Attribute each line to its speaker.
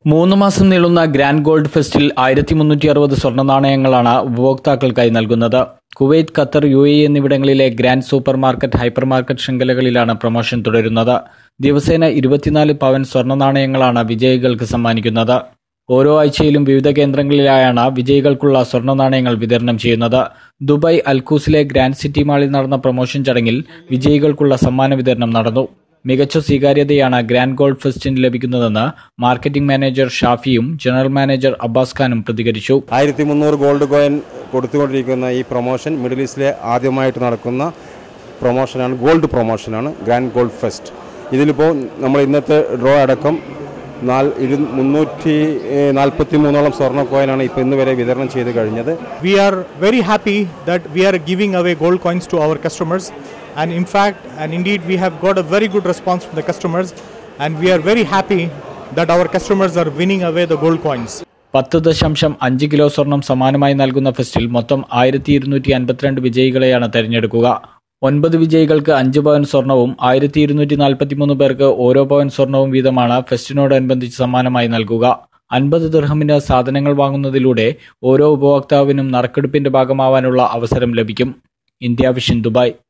Speaker 1: 3 മാസം നീളുന്ന grand gold ഫെസ്റ്റിൽ 1360 സ്വർണ്ണ നാണയങ്ങളാണ് ഉപഭോക്താക്കൾക്കായി നൽകുന്നത്. കുവൈറ്റ്, ഖത്തർ, UAE എന്നിവിടങ്ങളിലെ grand super market, hyper market ശൃംഖലകളിലാണ് പ്രൊമോഷൻ തുടരുന്നത്. ദിവസേന 24 പവൻ സ്വർണ്ണ നാണയങ്ങളാണ് വിജയികൾക്ക് സമ്മാനിക്കുന്നത്. ഓരോ ആഴ്ചയിലും വിവിധ കേന്ദ്രങ്ങളിലായാണ് വിജയികൾക്കുള്ള സ്വർണ്ണ നാണയങ്ങൾ വിതരണം ചെയ്യുന്നത്. ദുബായ് അൽഖൂസിലെ ഗ്രാൻഡ് സിറ്റി മാളിൽ നടന്ന പ്രൊമോഷൻ ചടങ്ങിൽ വിജയികൾക്കുള്ള സമ്മാന വിതരണം നടന്നു. മികച്ച സ്വീകാര്യതയാണ് ഗ്രാൻഡ് ഗോൾഡ് ഫെസ്റ്റിന് ലഭിക്കുന്നതെന്ന് മാർക്കറ്റിംഗ് മാനേജർ ഷാഫിയും ജനറൽ മാനേജർ അബ്ബാസ് ഖാനും പ്രതികരിച്ചു.
Speaker 2: 1300 ഗോൾഡ് കോയിൻ കൊടുത്തുകൊണ്ടിരിക്കുന്ന ഈ പ്രൊമോഷൻ മിഡിൽ ഈസ്റ്റിലെ ആദ്യമായിട്ട് നടക്കുന്ന പ്രൊമോഷനാണ്, ഗോൾഡ് പ്രൊമോഷനാണ് ഗ്രാൻഡ് ഗോൾഡ് ഫെസ്റ്റ്. ഇതിലിപ്പോൾ നമ്മൾ ഇന്നത്തെ ഡ്രോ അടക്കം 343 സ്വർണ്ണ കോയിനാണ് ഇപ്പോൾ ഇന്ന് വരെ വിതരണം ചെയ്ത് കഴിഞ്ഞത്.
Speaker 3: We are very happy that we are giving away gold coins to our customers, and in fact and indeed we have got a very good response from the customers, and we are very happy that our customers are winning away the gold coins.
Speaker 1: 10.5 kilo സ്വർണം സമ്മാനമായി നൽകുന്ന ഫെസ്റ്റിൽ മൊത്തം 1252 വിജയികളെയാണ് തെരഞ്ഞെടുക്കുക. 9 വിജയികൾക്ക് 5 പവൻ സ്വർണവും 1243 പേർക്ക് ഓരോ പവൻ സ്വർണവും വീതമാണ് ഫെസ്റ്റിനോടനുബന്ധിച്ച് സമ്മാനമായി നൽകുക. 50 ദിർഹമിന് സാധനങ്ങൾ വാങ്ങുന്നതിലൂടെ ഓരോ ഉപഭോക്താവിനും നറുക്കെടുപ്പിന്റെ ഭാഗമാവാനുള്ള അവസരം ലഭിക്കും. India vision, Dubai.